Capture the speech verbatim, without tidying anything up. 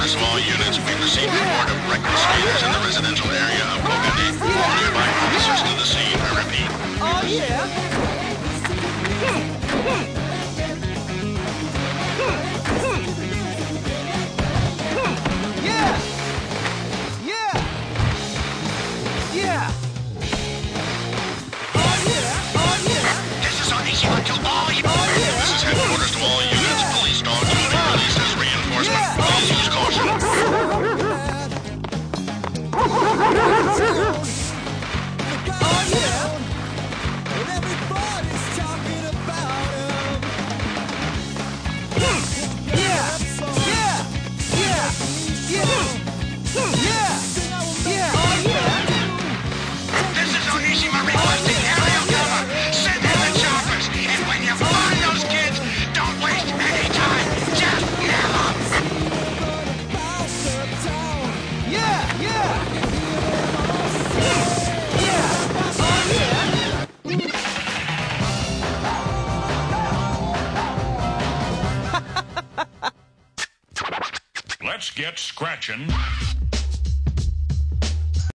Headquarters to all units, we've received report of reckless speeders in the residential area of Kogane. All nearby officers to the scene, I repeat. Oh, yeah. Yeah. Yeah. Yeah. Oh, yeah. Oh, yeah. This is Onishima to all units. Oh, yeah. This is headquarters to all units. Police dogs will be released as reinforcement. Yeah. Please use caution. Oh, yeah. And everybody's talking about him. Yeah. Yeah. Yeah. Yeah. Yeah. Yeah. Oh, yeah. This is Onishima requesting aerial cover. Send in the choppers. And when you find those kids, don't waste any time. Just nail them. Yeah. Yeah. Yeah. Oh, yeah. Let's get scratching.